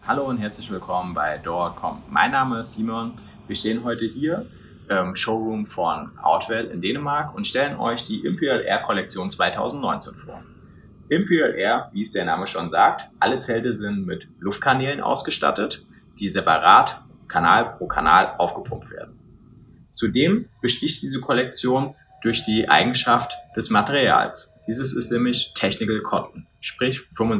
Hallo und herzlich willkommen bei Door.com. Mein Name ist Simon. Wir stehen heute hier im Showroom von Outwell in Dänemark und stellen euch die Imperial Air Kollektion 2019 vor. Imperial Air, wie es der Name schon sagt, alle Zelte sind mit Luftkanälen ausgestattet, die separat Kanal pro Kanal aufgepumpt werden. Zudem besticht diese Kollektion durch die Eigenschaft des Materials. Dieses ist nämlich Technical Cotton, sprich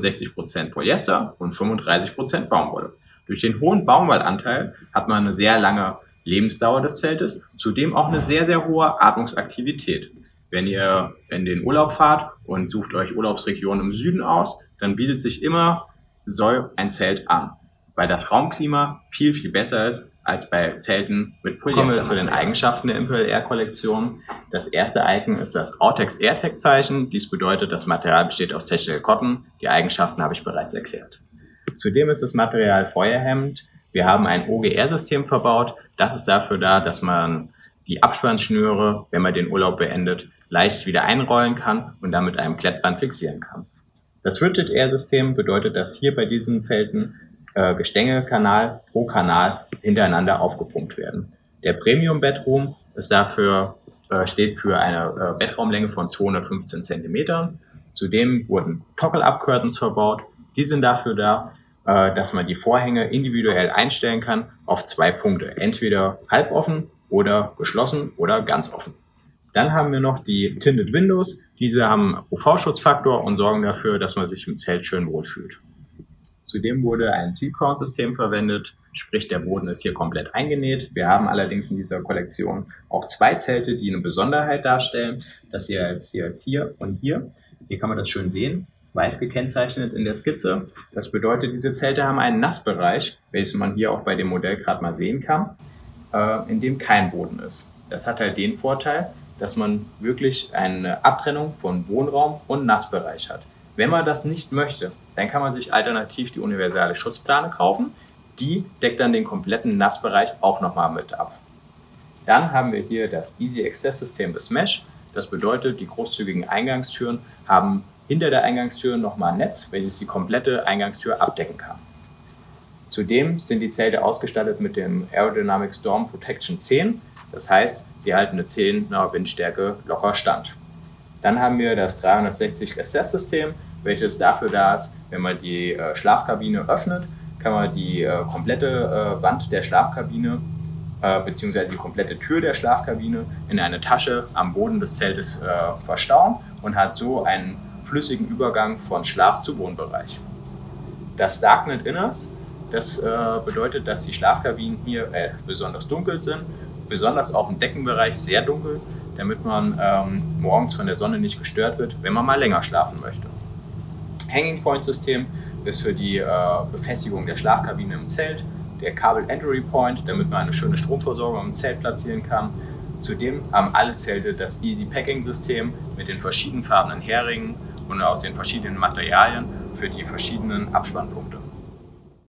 65% Polyester und 35% Baumwolle. Durch den hohen Baumwollanteil hat man eine sehr lange Lebensdauer des Zeltes, zudem auch eine sehr, sehr hohe Atmungsaktivität. Wenn ihr in den Urlaub fahrt und sucht euch Urlaubsregionen im Süden aus, dann bietet sich immer so ein Zelt an, weil das Raumklima viel, viel besser ist als bei Zelten mit Polyester. Kommen wir zu den Eigenschaften der Imperial Air Kollektion. Das erste Icon ist das Autex AirTech Zeichen. Dies bedeutet, das Material besteht aus Technical Cotton. Die Eigenschaften habe ich bereits erklärt. Zudem ist das Material feuerhemmend. Wir haben ein OGR-System verbaut. Das ist dafür da, dass man die Abspannschnüre, wenn man den Urlaub beendet, leicht wieder einrollen kann und dann mit einem Klettband fixieren kann. Das Rigid Air System bedeutet, dass hier bei diesen Zelten Gestänge Kanal pro Kanal hintereinander aufgepumpt werden. Der Premium Bedroom ist dafür, steht für eine Bettraumlänge von 215 cm. Zudem wurden Toggle-Up-Curtains verbaut. Die sind dafür da, dass man die Vorhänge individuell einstellen kann auf 2 Punkte. Entweder halboffen oder geschlossen oder ganz offen. Dann haben wir noch die Tinted Windows. Diese haben UV-Schutzfaktor und sorgen dafür, dass man sich im Zelt schön wohlfühlt. Zudem wurde ein Seal-Crown-System verwendet, sprich der Boden ist hier komplett eingenäht. Wir haben allerdings in dieser Kollektion auch 2 Zelte, die eine Besonderheit darstellen. Das hier als hier und hier. Hier kann man das schön sehen, weiß gekennzeichnet in der Skizze. Das bedeutet, diese Zelte haben einen Nassbereich, welches man hier auch bei dem Modell gerade mal sehen kann, in dem kein Boden ist. Das hat halt den Vorteil, dass man wirklich eine Abtrennung von Wohnraum und Nassbereich hat. Wenn man das nicht möchte, dann kann man sich alternativ die universale Schutzplane kaufen. Die deckt dann den kompletten Nassbereich auch nochmal mit ab. Dann haben wir hier das Easy Access System des Mesh. Das bedeutet, die großzügigen Eingangstüren haben hinter der Eingangstür nochmal ein Netz, welches die komplette Eingangstür abdecken kann. Zudem sind die Zelte ausgestattet mit dem Aerodynamic Storm Protection 10. Das heißt, sie halten eine 10er Windstärke locker stand. Dann haben wir das 360 Access System, welches dafür da ist, wenn man die Schlafkabine öffnet, kann man die komplette Wand der Schlafkabine bzw. die komplette Tür der Schlafkabine in eine Tasche am Boden des Zeltes verstauen und hat so einen flüssigen Übergang von Schlaf- zu Wohnbereich. Das Darknet Inners, das bedeutet, dass die Schlafkabinen hier besonders dunkel sind, besonders auch im Deckenbereich sehr dunkel, damit man morgens von der Sonne nicht gestört wird, wenn man mal länger schlafen möchte. Hanging Point System ist für die Befestigung der Schlafkabine im Zelt, der Kabel Entry Point, damit man eine schöne Stromversorgung im Zelt platzieren kann. Zudem haben alle Zelte das Easy Packing System mit den verschiedenfarbenen Heringen und aus den verschiedenen Materialien für die verschiedenen Abspannpunkte.